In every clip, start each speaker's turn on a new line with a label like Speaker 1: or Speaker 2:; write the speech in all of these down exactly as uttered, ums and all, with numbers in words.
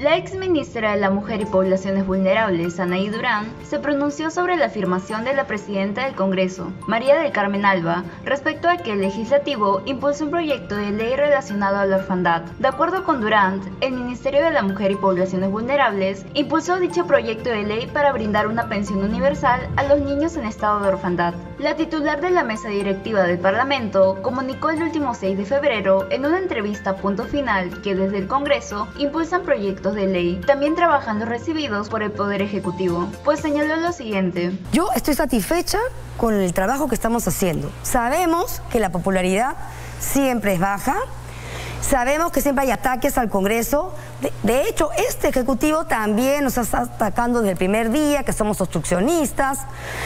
Speaker 1: La ex ministra de la Mujer y Poblaciones Vulnerables, Anaí Durán, se pronunció sobre la afirmación de la presidenta del Congreso, María del Carmen Alba, respecto a que el legislativo impulsó un proyecto de ley relacionado a la orfandad. De acuerdo con Durán, el Ministerio de la Mujer y Poblaciones Vulnerables impulsó dicho proyecto de ley para brindar una pensión universal a los niños en estado de orfandad. La titular de la mesa directiva del Parlamento comunicó el último seis de febrero en una entrevista a Punto Final que desde el Congreso impulsan proyectos de ley, también trabajan los recibidos por el Poder Ejecutivo, pues señaló lo siguiente.
Speaker 2: Yo estoy satisfecha con el trabajo que estamos haciendo. Sabemos que la popularidad siempre es baja. Sabemos que siempre hay ataques al Congreso. De, de hecho, este Ejecutivo también nos está atacando desde el primer día, que somos obstruccionistas,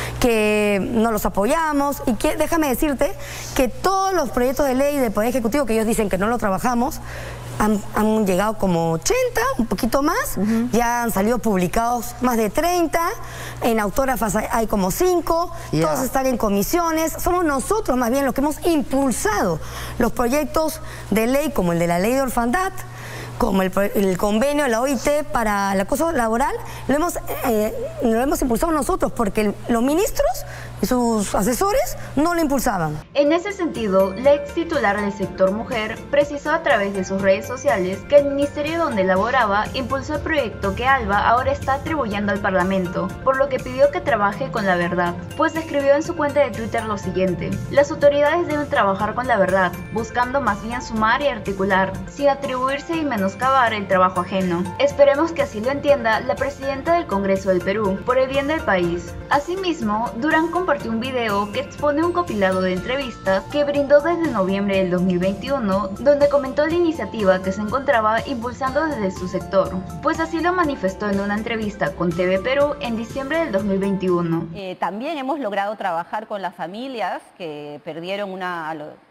Speaker 2: que no los apoyamos. Y que, déjame decirte que todos los proyectos de ley del Poder Ejecutivo, que ellos dicen que no lo trabajamos, han, han llegado como ochenta, un poquito más. Uh-huh. Ya han salido publicados más de treinta. En autógrafas hay, hay como cinco. Yeah. Todos están en comisiones. Somos nosotros más bien los que hemos impulsado los proyectos de ley, como el de la ley de orfandad, como el, el convenio de la O I T para el acoso laboral. Lo hemos, eh, lo hemos impulsado nosotros porque el, los ministros y sus asesores no lo impulsaban.
Speaker 1: En ese sentido, la ex titular del sector mujer precisó a través de sus redes sociales que el ministerio donde laboraba impulsó el proyecto que Alba ahora está atribuyendo al Parlamento, por lo que pidió que trabaje con la verdad, pues escribió en su cuenta de Twitter lo siguiente: las autoridades deben trabajar con la verdad, buscando más bien sumar y articular, sin atribuirse y menoscabar el trabajo ajeno. Esperemos que así lo entienda la presidenta del Congreso del Perú, por el bien del país. Asimismo, Durán compartió un video que expone un compilado de entrevistas que brindó desde noviembre del dos mil veintiuno, donde comentó la iniciativa que se encontraba impulsando desde su sector, pues así lo manifestó en una entrevista con T V Perú en diciembre del dos mil veintiuno.
Speaker 3: Eh, también hemos logrado trabajar con las familias que perdieron una,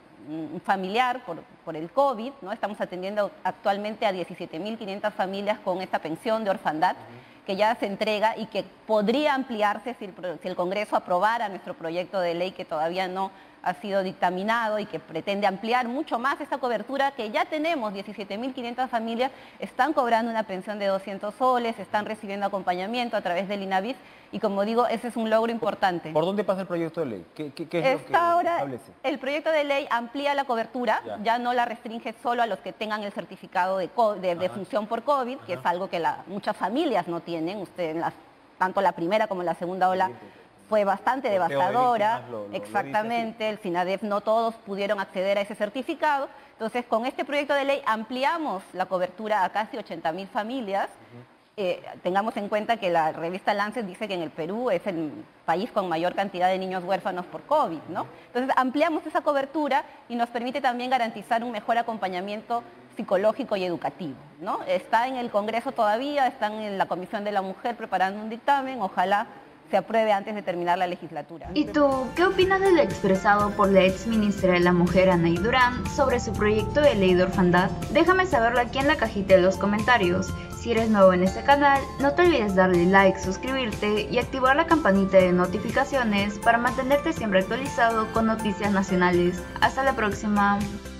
Speaker 3: un familiar por, por el COVID, ¿no? Estamos atendiendo actualmente a diecisiete mil quinientas familias con esta pensión de orfandad, que ya se entrega y que podría ampliarse si el, si el Congreso aprobara nuestro proyecto de ley, que todavía no ha sido dictaminado y que pretende ampliar mucho más esta cobertura que ya tenemos. diecisiete mil quinientas familias están cobrando una pensión de doscientos soles, están recibiendo acompañamiento a través del INAVIF y, como digo, ese es un logro importante.
Speaker 4: ¿Por dónde pasa el proyecto de ley? ¿Qué, qué, qué es
Speaker 3: Esta
Speaker 4: lo que
Speaker 3: ahora,
Speaker 4: establece?
Speaker 3: El proyecto de ley amplía la cobertura, ya, ya no la restringe solo a los que tengan el certificado de, de, de función por COVID, Ajá. que es algo que la, muchas familias no tienen. Usted, las, tanto la primera como la segunda ola fue bastante devastadora, lo, lo, exactamente, lo el SINADEF no todos pudieron acceder a ese certificado. Entonces, con este proyecto de ley ampliamos la cobertura a casi ochenta mil familias. Uh-huh. eh, tengamos en cuenta que la revista Lancet dice que en el Perú es el país con mayor cantidad de niños huérfanos por COVID, ¿no? Entonces, ampliamos esa cobertura y nos permite también garantizar un mejor acompañamiento psicológico y educativo, ¿no? Está en el Congreso todavía, están en la Comisión de la Mujer preparando un dictamen, ojalá se apruebe antes de terminar la legislatura.
Speaker 1: ¿Y tú qué opinas de lo expresado por la ex ministra de la Mujer, Anaí Durán, sobre su proyecto de ley de orfandad? Déjame saberlo aquí en la cajita de los comentarios. Si eres nuevo en este canal, no te olvides darle like, suscribirte y activar la campanita de notificaciones para mantenerte siempre actualizado con noticias nacionales. Hasta la próxima.